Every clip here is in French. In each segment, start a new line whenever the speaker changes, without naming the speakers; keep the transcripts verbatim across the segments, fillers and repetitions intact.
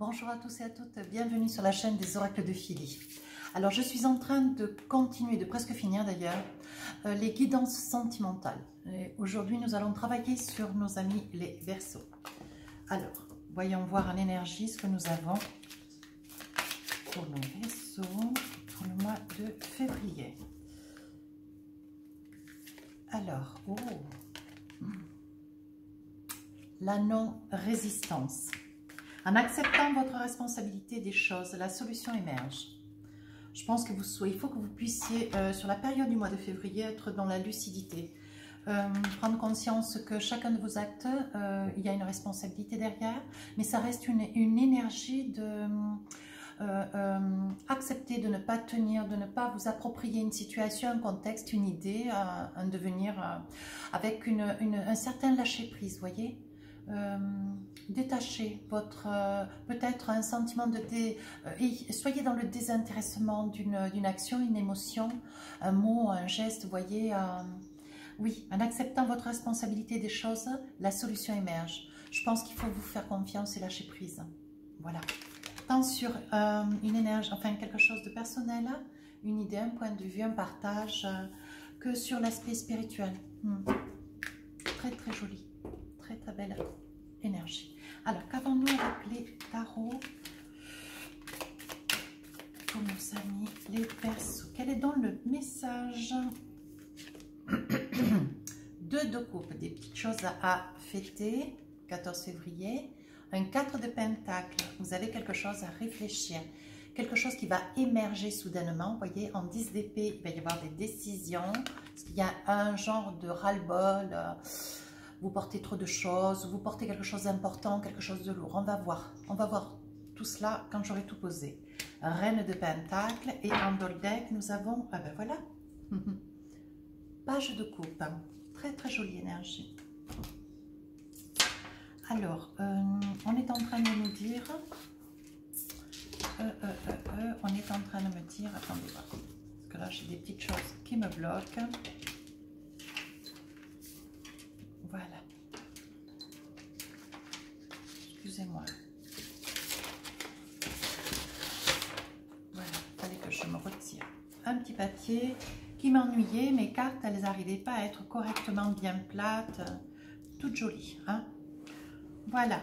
Bonjour à tous et à toutes, bienvenue sur la chaîne des oracles de Philly. Alors je suis en train de continuer, de presque finir d'ailleurs, euh, les guidances sentimentales. Aujourd'hui nous allons travailler sur nos amis les Verseaux. Alors, voyons voir en énergie ce que nous avons pour nos Verseaux pour le mois de février. Alors, oh, la non-résistance. En acceptant votre responsabilité des choses, la solution émerge. Je pense que vous soyez, il faut que vous puissiez, euh, sur la période du mois de février, être dans la lucidité. Euh, prendre conscience que chacun de vos actes, euh, il y a une responsabilité derrière, mais ça reste une, une énergie de euh, euh, accepter de ne pas tenir, de ne pas vous approprier une situation, un contexte, une idée, euh, un devenir, euh, avec une, une, un certain lâcher-prise, voyez. Euh, détachez votre euh, peut-être un sentiment de dé, euh, et soyez dans le désintéressement d'une d'une action, une émotion, un mot, un geste, voyez. Euh, oui, en acceptant votre responsabilité des choses, la solution émerge. Je pense qu'il faut vous faire confiance et lâcher prise. Voilà. Tant sur euh, une énergie, enfin quelque chose de personnel, une idée, un point de vue, un partage, euh, que sur l'aspect spirituel. Hmm. Très très joli. Très très belle énergie. Alors, qu'avons-nous avec les tarots pour nos amis les Verseaux? Quel est donc le message? Deux de coupe, des petites choses à fêter, quatorze février. Un quatre de pentacle, vous avez quelque chose à réfléchir. Quelque chose qui va émerger soudainement. Vous voyez, en dix d'épée, il va y avoir des décisions. Parce qu'il y a un genre de ras-le-bol. Euh, vous portez trop de choses, vous portez quelque chose d'important, quelque chose de lourd. On va voir. On va voir tout cela quand j'aurai tout posé. Reine de pentacle. Et en dans le deck, nous avons... Ah ben voilà. Page de coupe. Très très jolie énergie. Alors, euh, on est en train de nous dire... Euh, euh, euh, euh, on est en train de me dire... Attendez voir. Parce que là, j'ai des petites choses qui me bloquent. Voilà. Excusez-moi. Voilà, il fallait que je me retire. Un petit papier qui m'ennuyait. Mes cartes, elles n'arrivaient pas à être correctement bien plates. Toutes jolies. Hein? Voilà.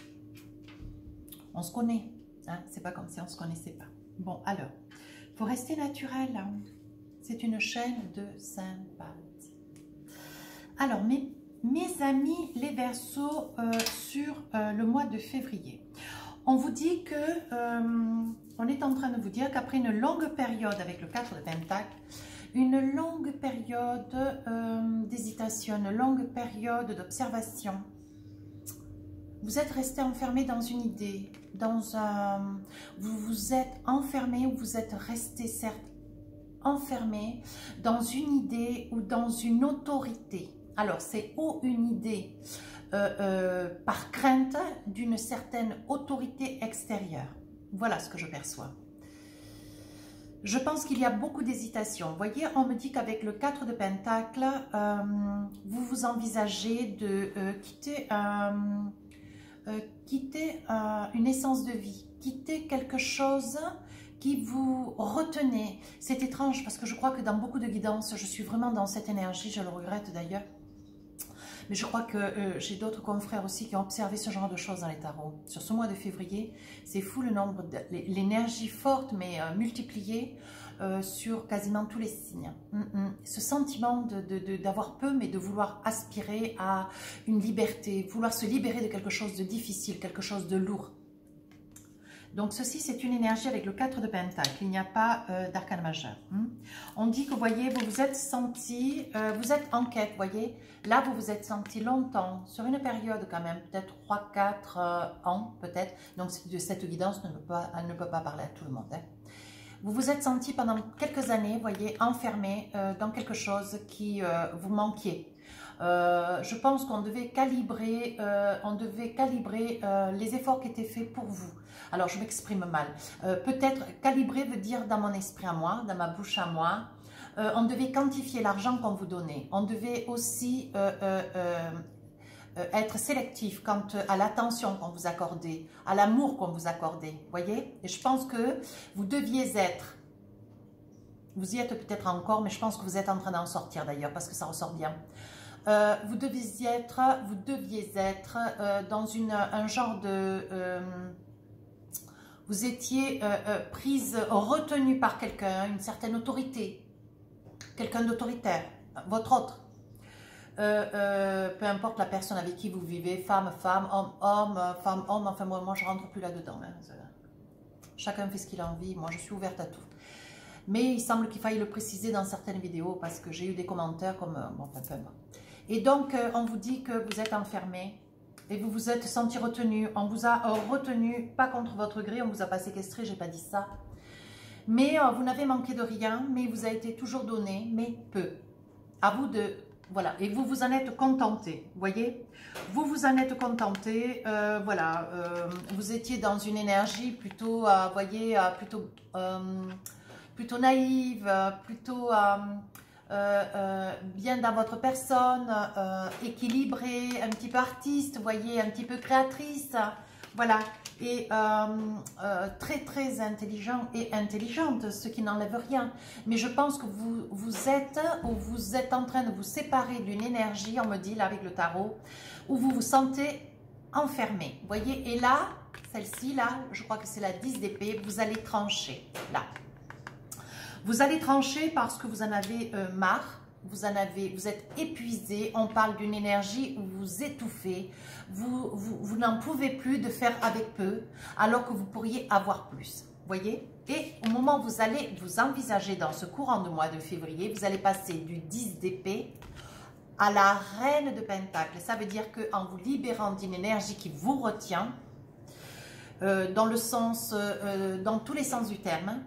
On se connaît. Hein? C'est pas comme si on ne se connaissait pas. Bon, alors, il faut rester naturel. Hein? C'est une chaîne de sympathie. Alors, mes Mes amis les Verseaux euh, sur euh, le mois de février, on vous dit que euh, on est en train de vous dire qu'après une longue période avec le quatre de pentacle, une longue période euh, d'hésitation, une longue période d'observation, vous êtes resté enfermé dans une idée, dans un, vous vous êtes enfermé ou vous êtes resté certes enfermé dans une idée ou dans une autorité. Alors, c'est ou une idée euh, euh, par crainte d'une certaine autorité extérieure. Voilà ce que je perçois. Je pense qu'il y a beaucoup d'hésitation. Vous voyez, on me dit qu'avec le quatre de pentacle, euh, vous vous envisagez de euh, quitter, euh, euh, quitter euh, une essence de vie, quitter quelque chose qui vous retenait. C'est étrange parce que je crois que dans beaucoup de guidances, je suis vraiment dans cette énergie, je le regrette d'ailleurs. Mais je crois que euh, j'ai d'autres confrères aussi qui ont observé ce genre de choses dans les tarots. Sur ce mois de février, c'est fou le nombre, l'énergie forte mais euh, multipliée euh, sur quasiment tous les signes. Mm -mm. Ce sentiment de, de, de, d'avoir peu mais de vouloir aspirer à une liberté, vouloir se libérer de quelque chose de difficile, quelque chose de lourd. Donc ceci, c'est une énergie avec le quatre de pentacle. Il n'y a pas euh, d'arcane majeur. Hein. On dit que, vous voyez, vous vous êtes senti, euh, vous êtes en quête, vous voyez. Là, vous vous êtes senti longtemps, sur une période quand même, peut-être trois quatre euh, ans, peut-être. Donc cette guidance ne peut pas, elle ne peut pas parler à tout le monde. Hein. Vous vous êtes senti pendant quelques années, vous voyez, enfermé euh, dans quelque chose qui euh, vous manquiez. Euh, je pense qu'on devait calibrer, euh, on devait calibrer euh, les efforts qui étaient faits pour vous. Alors, je m'exprime mal. Euh, Peut-être calibrer veut dire dans mon esprit à moi, dans ma bouche à moi. Euh, on devait quantifier l'argent qu'on vous donnait. On devait aussi euh, euh, euh, euh, être sélectif quant à l'attention qu'on vous accordez, à l'amour qu'on vous accordez, voyez. Et je pense que vous deviez être, vous y êtes peut-être encore, mais je pense que vous êtes en train d'en sortir d'ailleurs, parce que ça ressort bien. Euh, vous deviez être, vous deviez être euh, dans une, un genre de... Euh, vous étiez euh, euh, prise, retenue par quelqu'un, une certaine autorité, quelqu'un d'autoritaire, votre autre. Euh, euh, peu importe la personne avec qui vous vivez, femme, femme, homme, homme, femme, homme, enfin moi, moi je rentre plus là-dedans. Hein. Chacun fait ce qu'il a envie, moi je suis ouverte à tout. Mais il semble qu'il faille le préciser dans certaines vidéos parce que j'ai eu des commentaires comme... Euh, bon, enfin, peu importe. Et donc, euh, on vous dit que vous êtes enfermé et vous vous êtes senti retenu. On vous a euh, retenu, pas contre votre gré, on vous a pas séquestré, j'ai pas dit ça. Mais euh, vous n'avez manqué de rien, mais il vous a été toujours donné, mais peu. À vous de... Voilà, et vous vous en êtes contenté, voyez. Vous vous en êtes contenté, euh, voilà. Euh, vous étiez dans une énergie plutôt, euh, voyez, euh, plutôt, euh, plutôt naïve, plutôt... Euh, Euh, euh, bien dans votre personne, euh, équilibrée, un petit peu artiste, vous voyez, un petit peu créatrice, voilà, et euh, euh, très très intelligent et intelligente, ce qui n'enlève rien. Mais je pense que vous, vous êtes, ou vous êtes en train de vous séparer d'une énergie, on me dit là avec le tarot, où vous vous sentez enfermé, vous voyez, et là, celle-ci là, je crois que c'est la dix d'épée, vous allez trancher, là. Vous allez trancher parce que vous en avez euh, marre, vous, en avez, vous êtes épuisé, on parle d'une énergie où vous étouffez, vous, vous, vous n'en pouvez plus de faire avec peu, alors que vous pourriez avoir plus, voyez. Et au moment où vous allez vous envisager dans ce courant de mois de février, vous allez passer du dix d'épée à la reine de pentacle. Ça veut dire qu'en vous libérant d'une énergie qui vous retient, euh, dans le sens, euh, dans tous les sens du terme,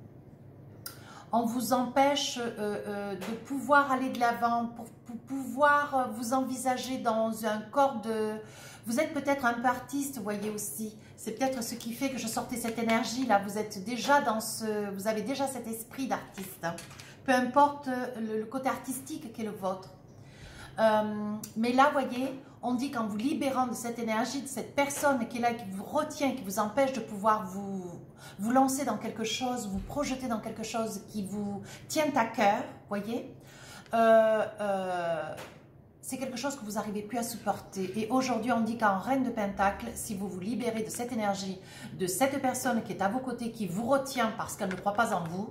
on vous empêche euh, euh, de pouvoir aller de l'avant, pour, pour pouvoir vous envisager dans un corps de... Vous êtes peut-être un peu artiste, vous voyez aussi. C'est peut-être ce qui fait que je sortais cette énergie-là. Vous êtes déjà dans ce... Vous avez déjà cet esprit d'artiste. Hein. Peu importe le, le côté artistique qui est le vôtre. Euh, mais là, vous voyez, on dit qu'en vous libérant de cette énergie, de cette personne qui est là, qui vous retient, qui vous empêche de pouvoir vous... vous lancer dans quelque chose, vous projeter dans quelque chose qui vous tient à cœur, voyez, euh, euh, c'est quelque chose que vous n'arrivez plus à supporter. Et aujourd'hui, on dit qu'en reine de pentacle, si vous vous libérez de cette énergie, de cette personne qui est à vos côtés, qui vous retient parce qu'elle ne croit pas en vous,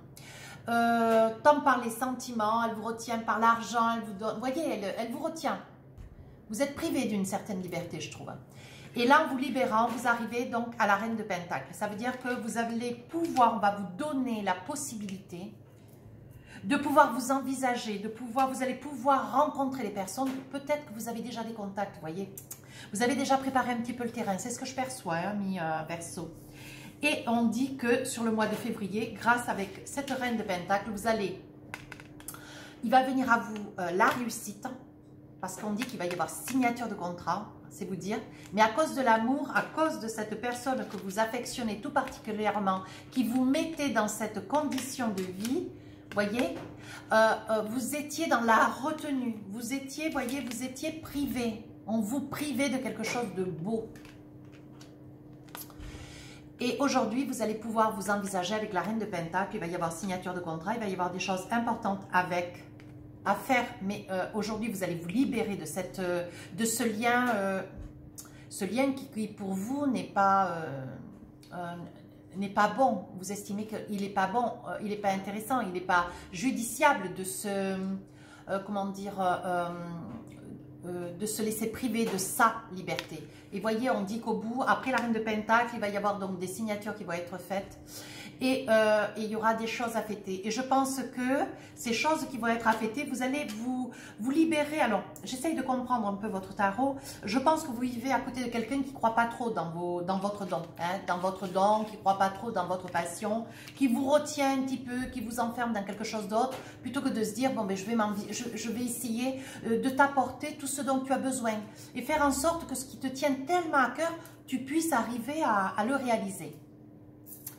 euh, tant par les sentiments, elle vous retient par l'argent, elle vous donne, vous voyez, elle, elle vous retient. Vous êtes privé d'une certaine liberté, je trouve. Et là, en vous libérant, vous arrivez donc à la reine de pentacle. Ça veut dire que vous allez pouvoir, on va vous donner la possibilité de pouvoir vous envisager, de pouvoir, vous allez pouvoir rencontrer les personnes. Peut-être que vous avez déjà des contacts, vous voyez. Vous avez déjà préparé un petit peu le terrain. C'est ce que je perçois, hein, mi euh, Verseau. Et on dit que sur le mois de février, grâce avec cette reine de pentacle, vous allez, il va venir à vous euh, la réussite, parce qu'on dit qu'il va y avoir signature de contrat, c'est vous dire, mais à cause de l'amour, à cause de cette personne que vous affectionnez tout particulièrement, qui vous mettez dans cette condition de vie, voyez, euh, euh, vous étiez dans la retenue, vous étiez, voyez, vous étiez privé, on vous privait de quelque chose de beau. Et aujourd'hui, vous allez pouvoir vous envisager avec la reine de pentacle, il va y avoir signature de contrat, il va y avoir des choses importantes avec à faire, mais euh, aujourd'hui vous allez vous libérer de cette euh, de ce lien euh, ce lien qui, qui pour vous n'est pas euh, euh, n'est pas bon, vous estimez qu'il n'est pas bon, euh, il n'est pas intéressant, il n'est pas judiciable de se euh, comment dire euh, euh, de se laisser priver de sa liberté. Et voyez, on dit qu'au bout, après la reine de pentacle, il va y avoir donc des signatures qui vont être faites. Et, euh, et il y aura des choses à fêter. Et je pense que ces choses qui vont être à fêter, vous allez vous, vous libérer. Alors, j'essaye de comprendre un peu votre tarot. Je pense que vous vivez à côté de quelqu'un qui ne croit pas trop dans, vos, dans votre don. Hein, dans votre don, qui ne croit pas trop dans votre passion, qui vous retient un petit peu, qui vous enferme dans quelque chose d'autre, plutôt que de se dire, bon, ben, je, vais je, je vais essayer de t'apporter tout ce dont tu as besoin. Et faire en sorte que ce qui te tient tellement à cœur, tu puisses arriver à, à le réaliser.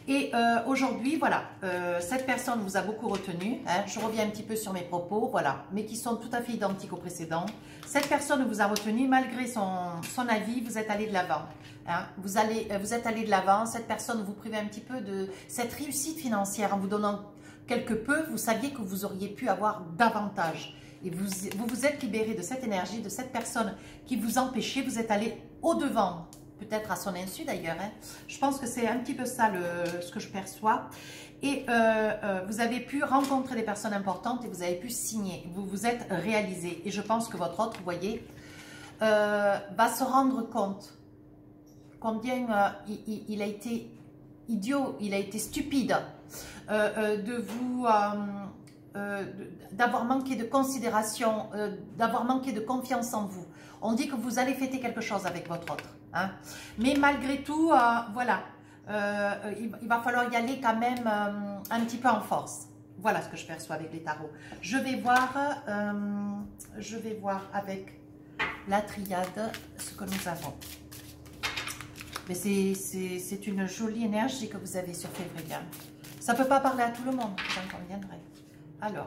Et euh, aujourd'hui, voilà, euh, cette personne vous a beaucoup retenu. Hein, je reviens un petit peu sur mes propos, voilà, mais qui sont tout à fait identiques aux précédents. Cette personne vous a retenu malgré son, son avis, vous êtes allé de l'avant. Hein, vous, allez, vous êtes allé de l'avant, cette personne vous privait un petit peu de cette réussite financière en vous donnant quelque peu. Vous saviez que vous auriez pu avoir davantage. Et vous vous, vous êtes libéré de cette énergie, de cette personne qui vous empêchait, vous êtes allé au-devant. Peut-être à son insu d'ailleurs. Hein. Je pense que c'est un petit peu ça le, ce que je perçois. Et euh, euh, vous avez pu rencontrer des personnes importantes et vous avez pu signer. Vous vous êtes réalisé. Et je pense que votre autre, vous voyez, euh, va se rendre compte combien euh, il, il a été idiot, il a été stupide euh, euh, de vous... Euh, euh, d'avoir manqué de considération, euh, d'avoir manqué de confiance en vous. On dit que vous allez fêter quelque chose avec votre autre. Hein. Mais malgré tout, euh, voilà, euh, il, il va falloir y aller quand même euh, un petit peu en force. Voilà ce que je perçois avec les tarots. Je vais voir, euh, je vais voir avec la triade ce que nous avons. Mais c'est une jolie énergie que vous avez sur février. Ça ne peut pas parler à tout le monde, vous en conviendrez. Alors,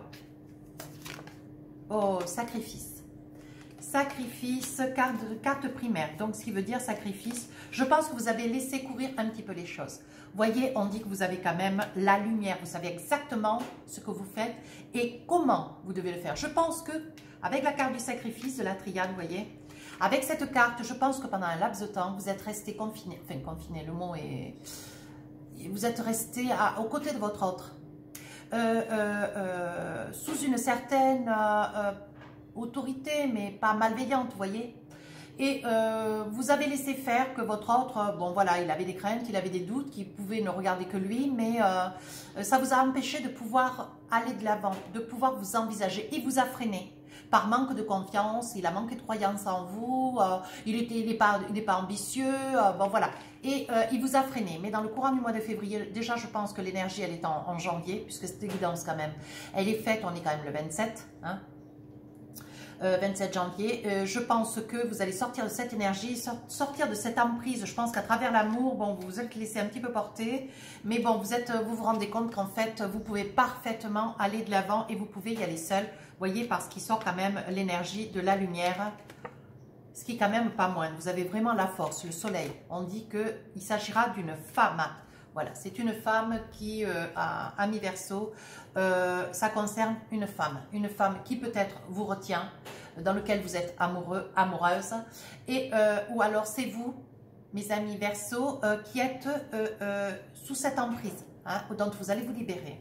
oh, sacrifice. Sacrifice, carte, carte primaire. Donc, ce qui veut dire sacrifice. Je pense que vous avez laissé courir un petit peu les choses. Vous voyez, on dit que vous avez quand même la lumière. Vous savez exactement ce que vous faites et comment vous devez le faire. Je pense que avec la carte du sacrifice, de la triade, vous voyez, avec cette carte, je pense que pendant un laps de temps, vous êtes resté confiné. Enfin, confiné, le mot est... Vous êtes resté à, aux côtés de votre autre. Euh, euh, euh, sous une certaine euh, euh, autorité, mais pas malveillante, vous voyez. Et euh, vous avez laissé faire que votre autre, bon voilà, il avait des craintes, il avait des doutes, qu'il pouvait ne regarder que lui, mais euh, ça vous a empêché de pouvoir aller de l'avant, de pouvoir vous envisager. Il vous a freiné. Par manque de confiance, il a manqué de croyance en vous, euh, il n'est il est pas, il est pas ambitieux, euh, bon voilà. Et euh, il vous a freiné. Mais dans le courant du mois de février, déjà je pense que l'énergie elle est en, en janvier, puisque c'est évidence quand même. Elle est faite, on est quand même le vingt-sept, hein, euh, vingt-sept janvier. Euh, je pense que vous allez sortir de cette énergie, sortir de cette emprise. Je pense qu'à travers l'amour, bon, vous vous êtes laissé un petit peu porter, mais bon, vous êtes, vous vous rendez compte qu'en fait, vous pouvez parfaitement aller de l'avant et vous pouvez y aller seul. Voyez, parce qu'il sort quand même l'énergie de la lumière, ce qui est quand même pas moins. Vous avez vraiment la force, le soleil. On dit qu'il s'agira d'une femme. Voilà, c'est une femme qui euh, a, a mis Verseau. Euh, ça concerne une femme. Une femme qui peut-être vous retient, dans lequel vous êtes amoureux, amoureuse. Et, euh, ou alors c'est vous, mes amis Verseau, euh, qui êtes euh, euh, sous cette emprise, hein, dont vous allez vous libérer.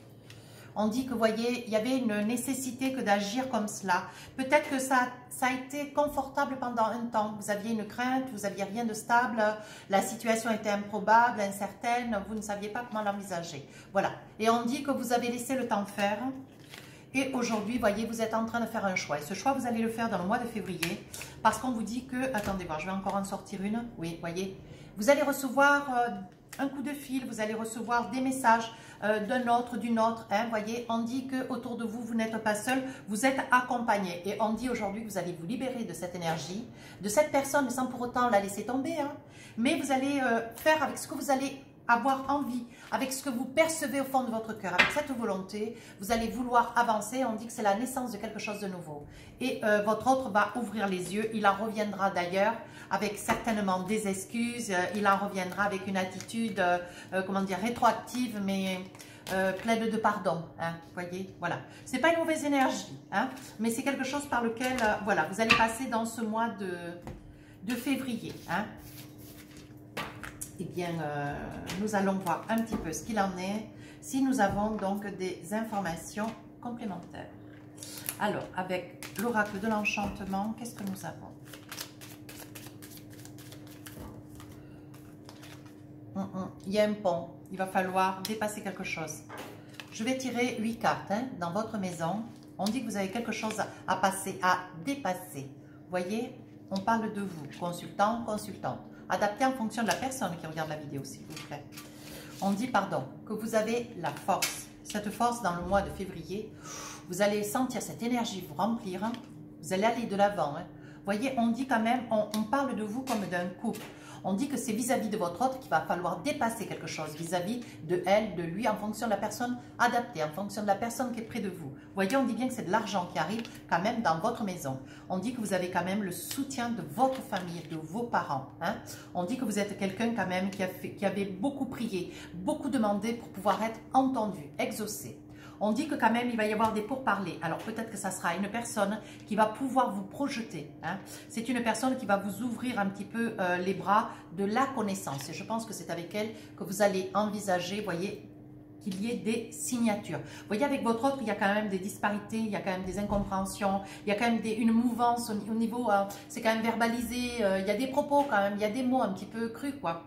On dit que, vous voyez, il y avait une nécessité que d'agir comme cela. Peut-être que ça, ça a été confortable pendant un temps. Vous aviez une crainte, vous n'aviez rien de stable, la situation était improbable, incertaine, vous ne saviez pas comment l'envisager. Voilà. Et on dit que vous avez laissé le temps faire. Et aujourd'hui, vous voyez, vous êtes en train de faire un choix. Et ce choix, vous allez le faire dans le mois de février. Parce qu'on vous dit que... Attendez voir, je vais encore en sortir une. Oui, vous voyez. Vous allez recevoir euh, un coup de fil, vous allez recevoir des messages euh, d'un autre, d'une autre. Hein, voyez, on dit qu'autour de vous, vous n'êtes pas seul, vous êtes accompagné. Et on dit aujourd'hui que vous allez vous libérer de cette énergie, de cette personne, sans pour autant la laisser tomber. Hein. Mais vous allez euh, faire avec ce que vous allez avoir envie, avec ce que vous percevez au fond de votre cœur, avec cette volonté, vous allez vouloir avancer. On dit que c'est la naissance de quelque chose de nouveau. Et euh, votre autre va ouvrir les yeux, il en reviendra d'ailleurs avec certainement des excuses, il en reviendra avec une attitude, euh, comment dire, rétroactive, mais euh, pleine de pardon, hein, voyez, voilà. C'est pas une mauvaise énergie, hein, mais c'est quelque chose par lequel, euh, voilà, vous allez passer dans ce mois de, de février, hein. Eh bien, euh, nous allons voir un petit peu ce qu'il en est, si nous avons donc des informations complémentaires. Alors, avec l'oracle de l'enchantement, qu'est-ce que nous avons? hum, hum. Il y a un pont, il va falloir dépasser quelque chose. Je vais tirer huit cartes hein, dans votre maison. On dit que vous avez quelque chose à, à passer, à dépasser. Vous voyez, on parle de vous, consultant, consultante. Adapté en fonction de la personne qui regarde la vidéo, s'il vous plaît. On dit, pardon, que vous avez la force. Cette force, dans le mois de février, vous allez sentir cette énergie vous remplir. Hein. Vous allez aller de l'avant. Hein. Vous voyez, on dit quand même, on, on parle de vous comme d'un couple. On dit que c'est vis-à-vis de votre autre qu'il va falloir dépasser quelque chose, vis-à-vis de elle, de lui, en fonction de la personne adaptée, en fonction de la personne qui est près de vous. Vous voyez, on dit bien que c'est de l'argent qui arrive quand même dans votre maison. On dit que vous avez quand même le soutien de votre famille, de vos parents. Hein. On dit que vous êtes quelqu'un quand même qui, a fait, qui avait beaucoup prié, beaucoup demandé pour pouvoir être entendu, exaucé. On dit que quand même, il va y avoir des pourparlers. Alors, peut-être que ça sera une personne qui va pouvoir vous projeter. Hein. C'est une personne qui va vous ouvrir un petit peu euh, les bras de la connaissance. Et je pense que c'est avec elle que vous allez envisager, voyez, qu'il y ait des signatures. Vous voyez, avec votre autre, il y a quand même des disparités, il y a quand même des incompréhensions, il y a quand même des, une mouvance au, au niveau, euh, c'est quand même verbalisé, euh, il y a des propos quand même, il y a des mots un petit peu crus, quoi.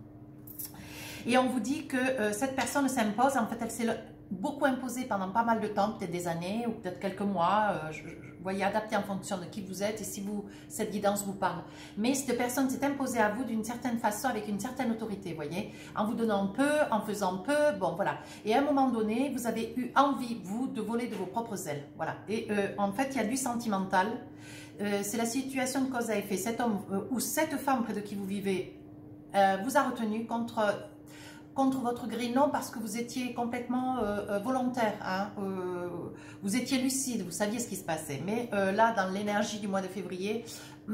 Et on vous dit que euh, cette personne s'impose, en fait, elle s'est beaucoup imposée pendant pas mal de temps, peut-être des années ou peut-être quelques mois, euh, je, je, vous voyez, adapté en fonction de qui vous êtes et si vous, cette guidance vous parle. Mais cette personne s'est imposée à vous d'une certaine façon, avec une certaine autorité, vous voyez, en vous donnant peu, en faisant peu, bon voilà. Et à un moment donné, vous avez eu envie, vous, de voler de vos propres ailes, voilà. Et euh, en fait, il y a du sentimental, euh, c'est la situation de cause à effet. Cet homme euh, ou cette femme près de qui vous vivez euh, vous a retenu contre... contre votre gré, non, parce que vous étiez complètement euh, volontaire, hein, euh, vous étiez lucide, vous saviez ce qui se passait. Mais euh, là, dans l'énergie du mois de février,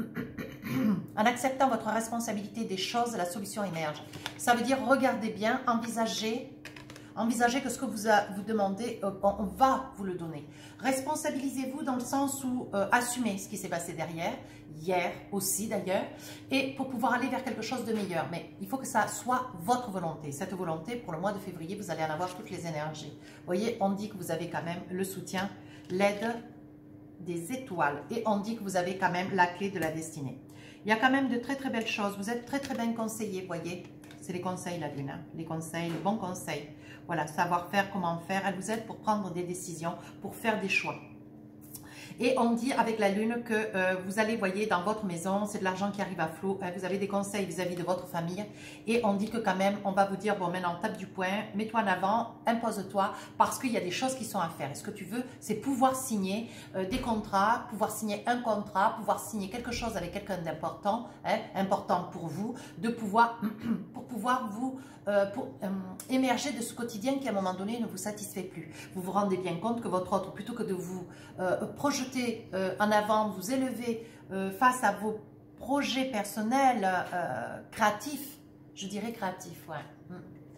en acceptant votre responsabilité des choses, la solution émerge. Ça veut dire, regardez bien, envisagez, envisagez que ce que vous, a, vous demandez, euh, on, on va vous le donner. Responsabilisez-vous dans le sens où euh, assumez ce qui s'est passé derrière, hier aussi d'ailleurs, et pour pouvoir aller vers quelque chose de meilleur. Mais il faut que ça soit votre volonté. Cette volonté, pour le mois de février, vous allez en avoir toutes les énergies. Vous voyez, on dit que vous avez quand même le soutien, l'aide des étoiles, et on dit que vous avez quand même la clé de la destinée. Il y a quand même de très très belles choses. Vous êtes très très bien conseillé, vous voyez. C'est les conseils, la lune, hein. Les conseils, les bons conseils. Voilà, savoir faire, comment faire. Elle vous aide pour prendre des décisions, pour faire des choix. Et on dit avec la lune que euh, vous allez, voyez, dans votre maison, c'est de l'argent qui arrive à flot. Hein, vous avez des conseils vis-à-vis de votre famille. Et on dit que quand même, on va vous dire, bon, maintenant, tape du poing, mets-toi en avant, impose-toi, parce qu'il y a des choses qui sont à faire. Et ce que tu veux, c'est pouvoir signer euh, des contrats, pouvoir signer un contrat, pouvoir signer quelque chose avec quelqu'un d'important, hein, important pour vous, de pouvoir, pour pouvoir vous... Euh, pour euh, émerger de ce quotidien qui à un moment donné ne vous satisfait plus. Vous vous rendez bien compte que votre autre, plutôt que de vous euh, projeter euh, en avant, vous élever euh, face à vos projets personnels euh, créatifs, je dirais créatifs, ouais.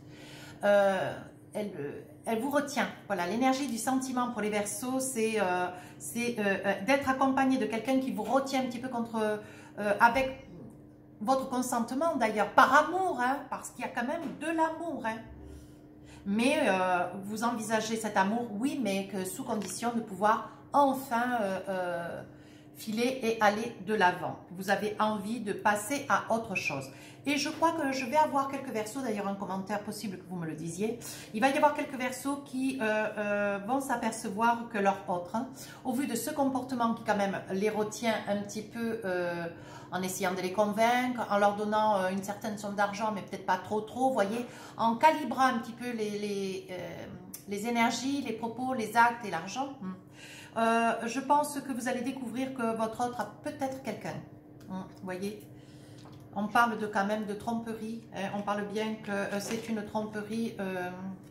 Euh, elle, elle vous retient. Voilà, l'énergie du sentiment pour les Verseaux, c'est euh, euh, d'être accompagné de quelqu'un qui vous retient un petit peu contre, euh, avec votre consentement d'ailleurs, par amour, hein, parce qu'il y a quand même de l'amour. Hein. Mais euh, vous envisagez cet amour, oui, mais que sous condition de pouvoir enfin euh, euh, filer et aller de l'avant. Vous avez envie de passer à autre chose. Et je crois que je vais avoir quelques Verseaux, d'ailleurs un commentaire possible que vous me le disiez. Il va y avoir quelques Verseaux qui euh, euh, vont s'apercevoir que leur autre, hein, au vu de ce comportement qui quand même les retient un petit peu... Euh, en essayant de les convaincre, en leur donnant euh, une certaine somme d'argent, mais peut-être pas trop trop, vous voyez, en calibrant un petit peu les, les, euh, les énergies, les propos, les actes et l'argent. Euh, je pense que vous allez découvrir que votre autre a peut-être quelqu'un. Vous voyez, on parle de quand même de tromperie, hein, on parle bien que euh, c'est une tromperie, euh,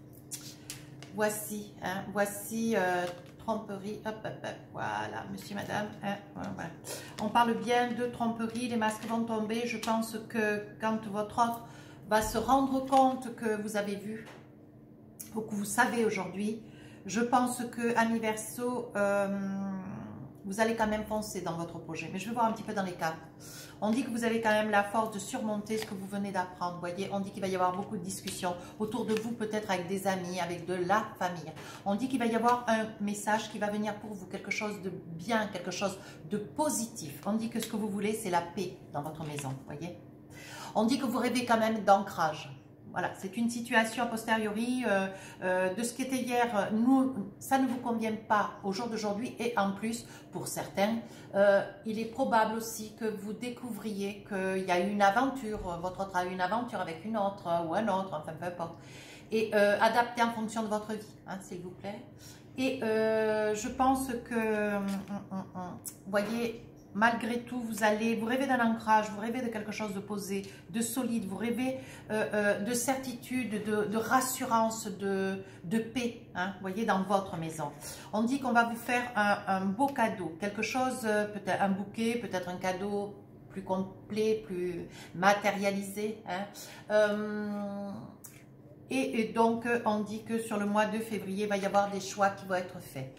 voici, hein, voici... Euh, tromperie, hop, hop, hop, voilà, monsieur, madame, hein, voilà. On parle bien de tromperie, les masques vont tomber. Je pense que quand votre autre va se rendre compte que vous avez vu, ou que vous savez aujourd'hui, je pense que, amis Verseaux, euh, vous allez quand même foncer dans votre projet. Mais je vais voir un petit peu dans les cartes. On dit que vous avez quand même la force de surmonter ce que vous venez d'apprendre. Voyez, on dit qu'il va y avoir beaucoup de discussions autour de vous, peut-être avec des amis, avec de la famille. On dit qu'il va y avoir un message qui va venir pour vous, quelque chose de bien, quelque chose de positif. On dit que ce que vous voulez, c'est la paix dans votre maison. Voyez. On dit que vous rêvez quand même d'ancrage. Voilà, c'est une situation a posteriori euh, euh, de ce qui était hier. Nous, ça ne vous convient pas au jour d'aujourd'hui et en plus, pour certains, euh, il est probable aussi que vous découvriez qu'il y a eu une aventure, votre autre a eu une aventure avec une autre ou un autre, enfin peu importe. Et euh, adapté en fonction de votre vie, hein, s'il vous plaît. Et euh, je pense que, hum, hum, hum, vous voyez, malgré tout, vous allez, vous rêvez d'un ancrage, vous rêvez de quelque chose de posé, de solide, vous rêvez euh, euh, de certitude, de, de rassurance, de, de paix, hein, vous voyez, dans votre maison. On dit qu'on va vous faire un, un beau cadeau, quelque chose, euh, peut-être un bouquet, peut-être un cadeau plus complet, plus matérialisé. Hein. Euh, et, et donc, on dit que sur le mois de février, il va y avoir des choix qui vont être faits.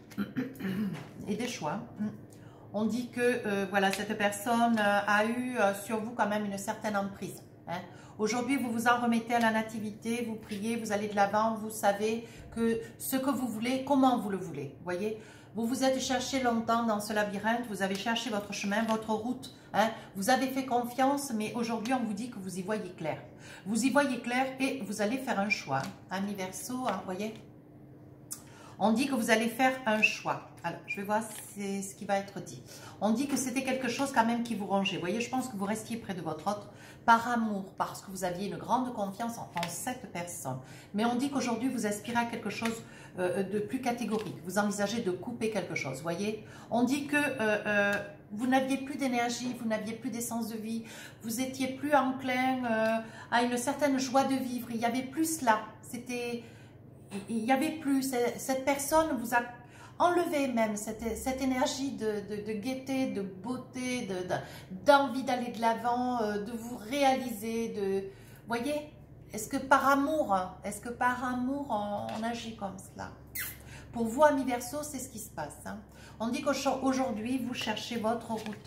Et des choix. On dit que euh, voilà, cette personne euh, a eu euh, sur vous quand même une certaine emprise. Hein. Aujourd'hui, vous vous en remettez à la nativité, vous priez, vous allez de l'avant, vous savez que ce que vous voulez, comment vous le voulez. Vous voyez, vous vous êtes cherché longtemps dans ce labyrinthe, vous avez cherché votre chemin, votre route. Hein. Vous avez fait confiance, mais aujourd'hui, on vous dit que vous y voyez clair. Vous y voyez clair et vous allez faire un choix. Ami Verseau, hein, vous voyez. On dit que vous allez faire un choix. Alors, je vais voir c'est ce qui va être dit. On dit que c'était quelque chose quand même qui vous rongeait. Vous voyez, je pense que vous restiez près de votre autre par amour, parce que vous aviez une grande confiance en, en cette personne. Mais on dit qu'aujourd'hui, vous aspirez à quelque chose euh, de plus catégorique. Vous envisagez de couper quelque chose, vous voyez. On dit que euh, euh, vous n'aviez plus d'énergie, vous n'aviez plus d'essence de vie, vous étiez plus enclin euh, à une certaine joie de vivre. Il n'y avait plus cela. C'était... Il n'y avait plus, cette personne vous a enlevé même cette, cette énergie de, de, de gaieté, de beauté, d'envie de, de, d'aller de l'avant, de vous réaliser, de, voyez, est-ce que par amour, est-ce que par amour on, on agit comme cela? Pour vous, amis Verseau, c'est ce qui se passe. Hein. On dit qu'aujourd'hui, vous cherchez votre route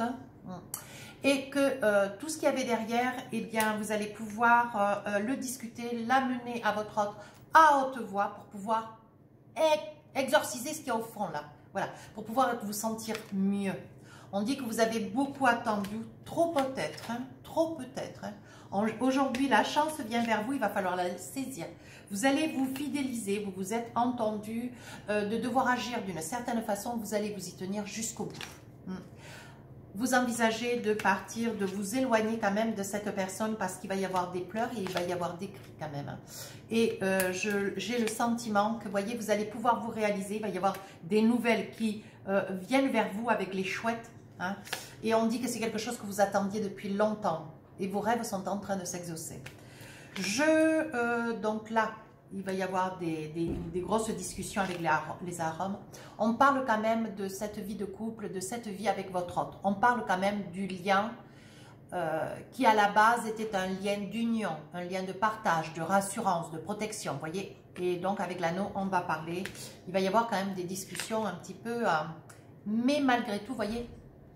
et que euh, tout ce qu'il y avait derrière, eh bien, vous allez pouvoir euh, le discuter, l'amener à votre autre, à haute voix pour pouvoir exorciser ce qu'il y a au fond là. Voilà, pour pouvoir vous sentir mieux. On dit que vous avez beaucoup attendu, trop peut-être, hein, trop peut-être. Hein. Aujourd'hui, la chance vient vers vous, il va falloir la saisir. Vous allez vous fidéliser, vous vous êtes entendu euh, de devoir agir d'une certaine façon, vous allez vous y tenir jusqu'au bout. Hum. Vous envisagez de partir, de vous éloigner quand même de cette personne parce qu'il va y avoir des pleurs et il va y avoir des cris quand même. Et euh, j'ai le sentiment que, vous voyez, vous allez pouvoir vous réaliser, il va y avoir des nouvelles qui euh, viennent vers vous avec les chouettes. Hein, et on dit que c'est quelque chose que vous attendiez depuis longtemps et vos rêves sont en train de s'exaucer. Je, euh, donc là, il va y avoir des, des, des grosses discussions avec les, les arômes. On parle quand même de cette vie de couple, de cette vie avec votre autre. On parle quand même du lien euh, qui à la base était un lien d'union, un lien de partage, de rassurance, de protection, vous voyez. Et donc avec l'anneau, on va parler. Il va y avoir quand même des discussions un petit peu... Euh, mais malgré tout, vous voyez,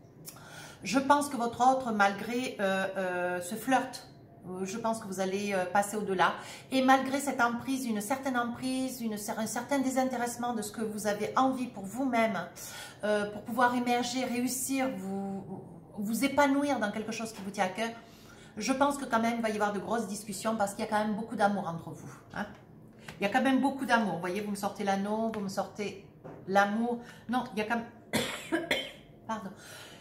je pense que votre autre, malgré euh, euh, ce flirt, je pense que vous allez passer au-delà. Et malgré cette emprise, une certaine emprise, une, un certain désintéressement de ce que vous avez envie pour vous-même, euh, pour pouvoir émerger, réussir, vous, vous épanouir dans quelque chose qui vous tient à cœur, je pense que quand même, il va y avoir de grosses discussions parce qu'il y a quand même beaucoup d'amour entre vous. Hein. Il y a quand même beaucoup d'amour. Vous voyez, vous me sortez l'anneau, vous me sortez l'amour. Non, il y a quand même... Pardon.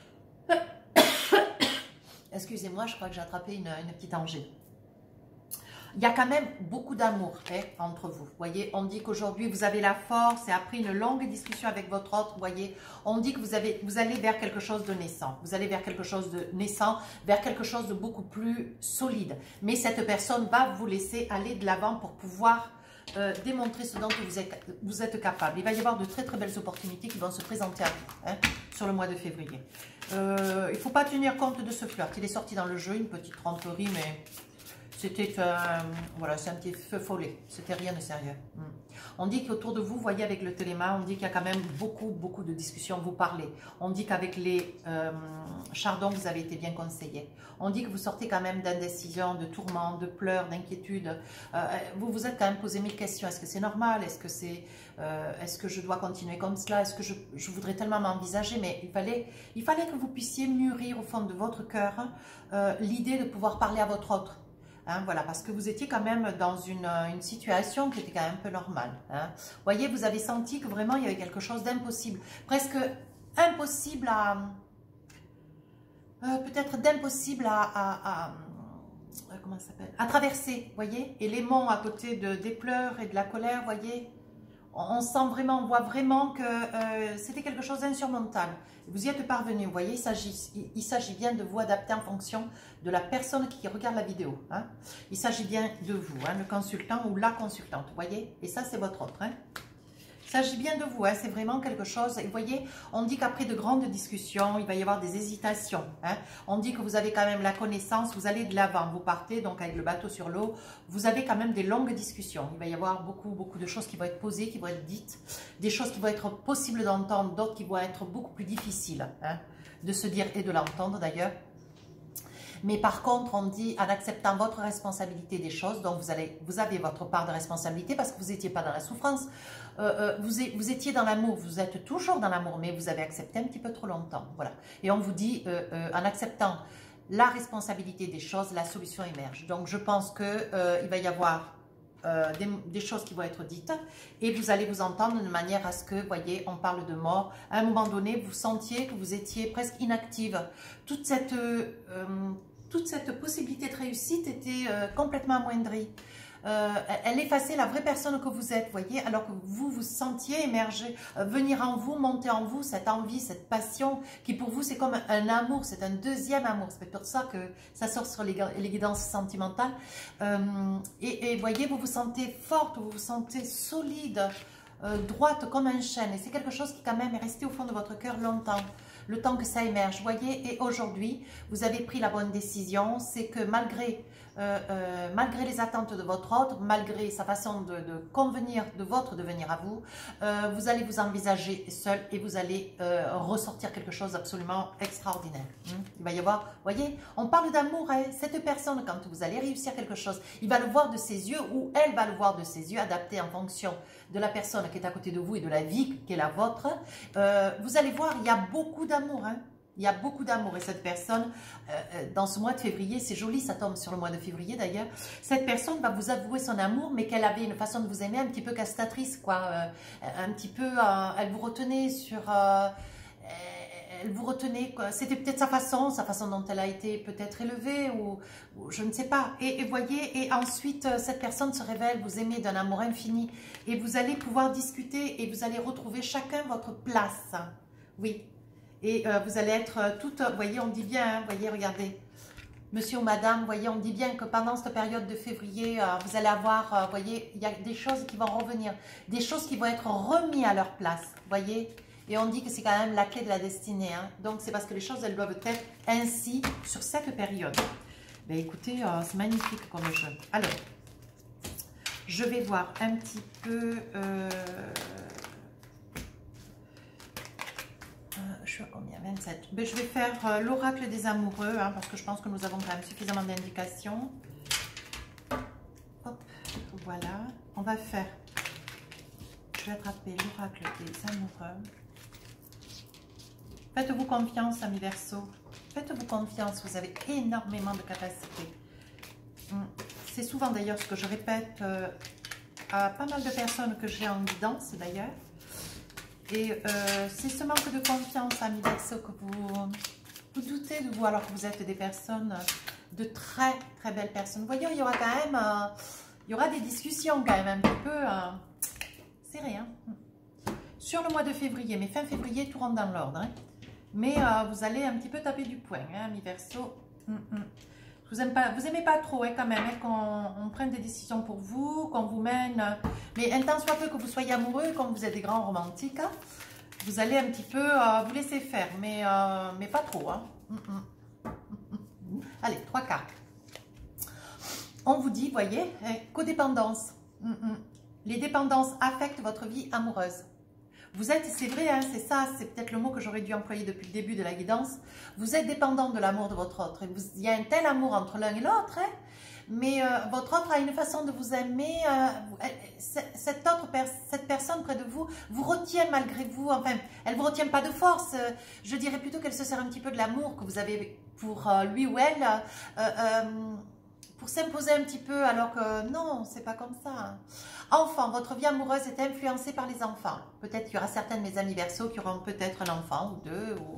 Excusez-moi, je crois que j'ai attrapé une, une petite angine. Il y a quand même beaucoup d'amour hein, entre vous. Vous voyez, on dit qu'aujourd'hui, vous avez la force et après une longue discussion avec votre autre, vous voyez, on dit que vous, avez, vous allez vers quelque chose de naissant. Vous allez vers quelque chose de naissant, vers quelque chose de beaucoup plus solide. Mais cette personne va vous laisser aller de l'avant pour pouvoir euh, démontrer ce dont vous êtes, vous êtes capable. Il va y avoir de très très belles opportunités qui vont se présenter à vous hein, sur le mois de février. Euh, il ne faut pas tenir compte de ce flirt. Il est sorti dans le jeu, une petite tromperie, mais c'était un, voilà, c'est un petit feu follet. C'était rien de sérieux. Mm. On dit qu'autour de vous, vous voyez avec le téléma, on dit qu'il y a quand même beaucoup, beaucoup de discussions. Vous parlez. On dit qu'avec les euh, chardons, vous avez été bien conseillé. On dit que vous sortez quand même d'indécision, de tourments, de pleurs, d'inquiétudes. Euh, vous vous êtes quand même posé mille questions. Est-ce que c'est normal? Est-ce que c'est, euh, est-ce que je dois continuer comme cela? Est-ce que je, je voudrais tellement m'envisager? Mais il fallait, il fallait que vous puissiez mûrir au fond de votre cœur euh, l'idée de pouvoir parler à votre autre. Hein, voilà, parce que vous étiez quand même dans une, une situation qui était quand même un peu normale. Hein. Vous voyez, vous avez senti que vraiment il y avait quelque chose d'impossible, presque impossible à... Euh, peut-être d'impossible à, à, à... Comment ça s'appelle? À traverser, vous voyez. Et les monts à côté de, des pleurs et de la colère, vous voyez. on sent vraiment, on voit vraiment que euh, c'était quelque chose d'insurmontable. Vous y êtes parvenu, vous voyez, il s'agit il s'agit bien de vous adapter en fonction de la personne qui regarde la vidéo. Hein. Il s'agit bien de vous, hein, le consultant ou la consultante, vous voyez. Et ça, c'est votre autre. Hein. Il s'agit bien de vous, hein, c'est vraiment quelque chose. Et vous voyez, on dit qu'après de grandes discussions, il va y avoir des hésitations. Hein. On dit que vous avez quand même la connaissance, vous allez de l'avant, vous partez donc avec le bateau sur l'eau. Vous avez quand même des longues discussions. Il va y avoir beaucoup, beaucoup de choses qui vont être posées, qui vont être dites, des choses qui vont être possibles d'entendre, d'autres qui vont être beaucoup plus difficiles hein, de se dire et de l'entendre d'ailleurs. Mais par contre, on dit en acceptant votre responsabilité des choses, donc vous, allez, vous avez votre part de responsabilité parce que vous n'étiez pas dans la souffrance, euh, euh, vous, vous étiez dans l'amour, vous êtes toujours dans l'amour, mais vous avez accepté un petit peu trop longtemps. Voilà. Et on vous dit, euh, euh, en acceptant la responsabilité des choses, la solution émerge. Donc je pense qu'il euh, va y avoir euh, des, des choses qui vont être dites et vous allez vous entendre de manière à ce que, vous voyez, on parle de mort. À un moment donné, vous sentiez que vous étiez presque inactive. Toute cette... Euh, toute cette possibilité de réussite était euh, complètement amoindrie. Euh, elle effaçait la vraie personne que vous êtes, voyez, alors que vous vous sentiez émerger, euh, venir en vous, monter en vous, cette envie, cette passion, qui pour vous c'est comme un amour, c'est un deuxième amour. C'est pour ça que ça sort sur les, les guidances sentimentales. Euh, et, et voyez, vous vous sentez forte, vous vous sentez solide, euh, droite comme un chêne. Et c'est quelque chose qui quand même est resté au fond de votre cœur longtemps. Le temps que ça émerge, voyez, et aujourd'hui, vous avez pris la bonne décision, c'est que malgré, euh, euh, malgré les attentes de votre autre, malgré sa façon de, de convenir de votre devenir à vous, euh, vous allez vous envisager seul et vous allez euh, ressortir quelque chose d'absolument extraordinaire. Hein. Il va y avoir, voyez, on parle d'amour, hein, cette personne, quand vous allez réussir quelque chose, il va le voir de ses yeux ou elle va le voir de ses yeux, adapté en fonction de la personne qui est à côté de vous et de la vie qui est la vôtre. Euh, vous allez voir, il y a beaucoup d'amour, hein. Il y a beaucoup d'amour et cette personne, euh, dans ce mois de février, c'est joli, ça tombe sur le mois de février d'ailleurs, cette personne va vous avouer son amour, mais qu'elle avait une façon de vous aimer un petit peu castratrice, quoi, euh, un petit peu, euh, elle vous retenait sur... Euh, elle vous retenait, c'était peut-être sa façon, sa façon dont elle a été peut-être élevée ou, ou je ne sais pas. Et, et voyez, et ensuite cette personne se révèle, vous aimez d'un amour infini et vous allez pouvoir discuter et vous allez retrouver chacun votre place. Oui. Et euh, vous allez être toute, vous voyez, on dit bien, hein, vous voyez, regardez, monsieur ou madame, vous voyez, on dit bien que pendant cette période de février, euh, vous allez avoir, euh, vous voyez, il y a des choses qui vont revenir, des choses qui vont être remises à leur place, vous voyez. Et on dit que c'est quand même la clé de la destinée. Hein. Donc, c'est parce que les choses, elles doivent être ainsi sur cette période. Mais écoutez, euh, c'est magnifique comme jeu. Alors, je vais voir un petit peu... Euh, euh, je suis à combien? vingt-sept. Mais je vais faire euh, l'oracle des amoureux, hein, parce que je pense que nous avons quand même suffisamment d'indications. Hop, voilà. On va faire... Je vais attraper l'oracle des amoureux. Faites-vous confiance, amis Verseau. Faites-vous confiance, vous avez énormément de capacités. C'est souvent d'ailleurs ce que je répète euh, à pas mal de personnes que j'ai en guidance d'ailleurs. Et euh, c'est ce manque de confiance, amis Verseau, que vous, vous doutez de vous alors que vous êtes des personnes, de très très belles personnes. Voyons, il y aura quand même, euh, il y aura des discussions quand même un petit peu. Euh, c'est rien. Sur le mois de février, mais fin février, tout rentre dans l'ordre. Hein. Mais euh, vous allez un petit peu taper du poing, hein, amis Verseau. Mm -mm. Vous aimez pas, vous aimez pas trop, hein, quand même, hein, qu'on prenne des décisions pour vous, qu'on vous mène. Mais un tant soit peu que vous soyez amoureux, comme vous êtes des grands romantiques, hein, vous allez un petit peu euh, vous laisser faire, mais, euh, mais pas trop. Hein. Mm -mm. Allez, trois cartes. On vous dit, voyez, hein, codépendance. Mm -mm. Les dépendances affectent votre vie amoureuse. Vous êtes, c'est vrai, hein, c'est ça, c'est peut-être le mot que j'aurais dû employer depuis le début de la guidance. Vous êtes dépendant de l'amour de votre autre. Vous, il y a un tel amour entre l'un et l'autre, hein, mais euh, votre autre a une façon de vous aimer. Euh, cette, autre per cette personne près de vous vous retient malgré vous. Enfin, elle ne vous retient pas de force. Euh, je dirais plutôt qu'elle se sert un petit peu de l'amour que vous avez pour euh, lui ou elle. Euh, euh, pour s'imposer un petit peu, alors que non, c'est pas comme ça. Enfant, votre vie amoureuse est influencée par les enfants. Peut-être qu'il y aura certains de mes amis Verseaux qui auront peut-être un enfant ou deux, ou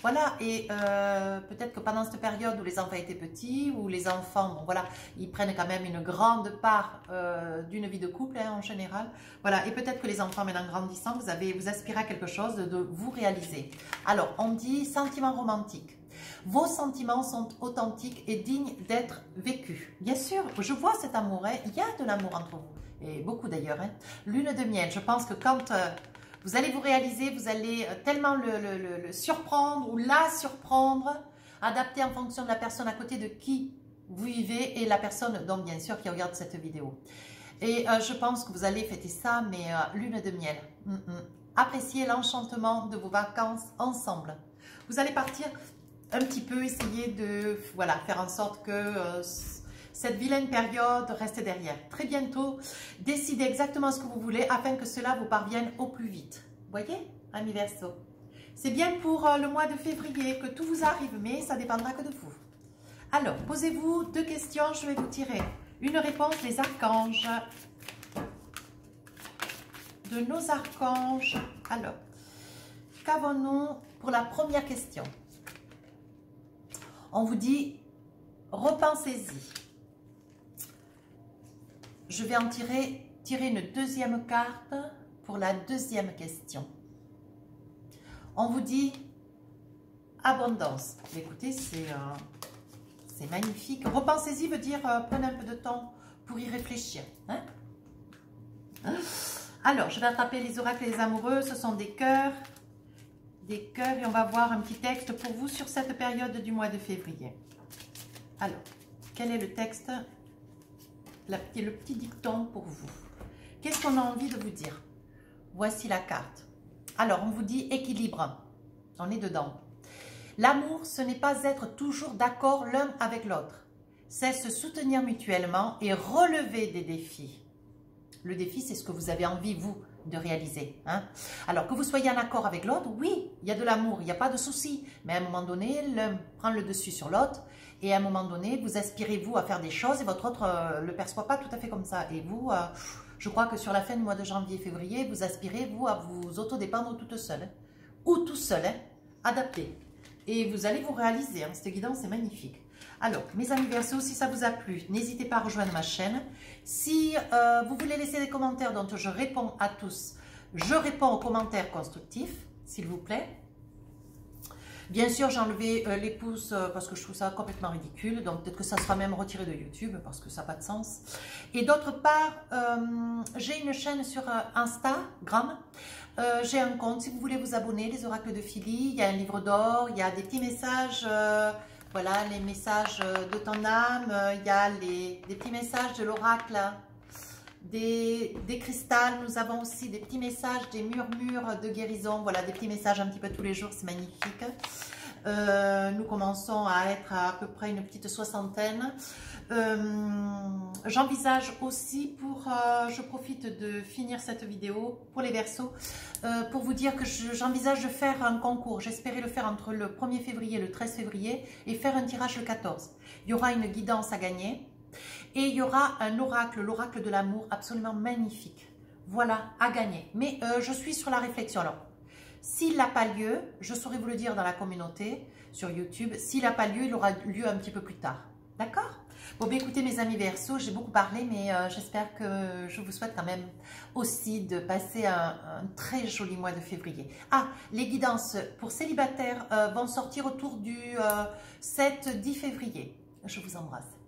Voilà, et euh, peut-être que pendant cette période où les enfants étaient petits, où les enfants, bon voilà, ils prennent quand même une grande part euh, d'une vie de couple hein, en général. Voilà, et peut-être que les enfants maintenant grandissant, vous avez, vous aspirez à quelque chose de, de vous réaliser. Alors, on dit sentiments romantiques. Vos sentiments sont authentiques et dignes d'être vécus. Bien sûr, je vois cet amour, hein, il y a de l'amour entre vous, et beaucoup d'ailleurs. Hein. Lune de miel, je pense que quand... Euh, vous allez vous réaliser, vous allez tellement le, le, le, le surprendre ou la surprendre, adapter en fonction de la personne à côté de qui vous vivez et la personne, donc bien sûr, qui regarde cette vidéo. Et euh, je pense que vous allez fêter ça, mais euh, lune de miel. Mm -mm. Appréciez l'enchantement de vos vacances ensemble. Vous allez partir un petit peu, essayer de voilà, faire en sorte que... Euh, cette vilaine période reste derrière. Très bientôt, décidez exactement ce que vous voulez afin que cela vous parvienne au plus vite. Voyez, amis Verseau, c'est bien pour le mois de février que tout vous arrive, mais ça dépendra que de vous. Alors, posez-vous deux questions, je vais vous tirer une réponse des archanges. De nos archanges. Alors, qu'avons-nous pour la première question? On vous dit, repensez-y. Je vais en tirer, tirer une deuxième carte pour la deuxième question. On vous dit abondance. Écoutez, c'est euh, magnifique. Repensez-y veut dire euh, prenez un peu de temps pour y réfléchir. Hein? Alors, je vais attraper les oracles et les amoureux. Ce sont des cœurs. Des cœurs et on va voir un petit texte pour vous sur cette période du mois de février. Alors, quel est le texte ? La, le petit dicton pour vous. Qu'est-ce qu'on a envie de vous dire? Voici la carte. Alors, on vous dit équilibre. On est dedans. L'amour, ce n'est pas être toujours d'accord l'un avec l'autre. C'est se soutenir mutuellement et relever des défis. Le défi, c'est ce que vous avez envie, vous, de réaliser. Hein? Alors, que vous soyez en accord avec l'autre, oui, il y a de l'amour, il n'y a pas de souci. Mais à un moment donné, l'un prend le dessus sur l'autre. Et à un moment donné, vous aspirez, vous, à faire des choses et votre autre ne euh, le perçoit pas tout à fait comme ça. Et vous, euh, je crois que sur la fin du mois de janvier, février, vous aspirez, vous, à vous autodépendre toute seule. Hein, ou tout seul, hein, adapté. Et vous allez vous réaliser. Hein, cette guidance, c'est magnifique. Alors, mes amis Verseaux, si ça vous a plu, n'hésitez pas à rejoindre ma chaîne. Si euh, vous voulez laisser des commentaires dont je réponds à tous, je réponds aux commentaires constructifs, s'il vous plaît. Bien sûr, j'ai enlevé euh, les pouces euh, parce que je trouve ça complètement ridicule. Donc, peut-être que ça sera même retiré de YouTube parce que ça n'a pas de sens. Et d'autre part, euh, j'ai une chaîne sur euh, Instagram. Euh, j'ai un compte. Si vous voulez vous abonner, les oracles de Philly. Il y a un livre d'or. Il y a des petits messages. Euh, voilà, les messages de ton âme. Euh, il y a les, des petits messages de l'oracle. Des, des cristals, nous avons aussi des petits messages, des murmures de guérison, voilà, des petits messages un petit peu tous les jours, c'est magnifique. Euh, nous commençons à être à, à peu près une petite soixantaine. Euh, J'envisage aussi pour, euh, je profite de finir cette vidéo pour les Verseaux, euh, pour vous dire que j'envisage je, de faire un concours. J'espérais le faire entre le premier février et le treize février et faire un tirage le quatorze. Il y aura une guidance à gagner. Et il y aura un oracle, l'oracle de l'amour, absolument magnifique. Voilà, à gagner. Mais euh, je suis sur la réflexion. Alors, s'il n'a pas lieu, je saurai vous le dire dans la communauté, sur YouTube. S'il n'a pas lieu, il aura lieu un petit peu plus tard. D'accord? Bon, bien écoutez, mes amis Verseaux, j'ai beaucoup parlé, mais euh, j'espère que je vous souhaite quand même aussi de passer un, un très joli mois de février. Ah, les guidances pour célibataires euh, vont sortir autour du euh, sept dix février. Je vous embrasse.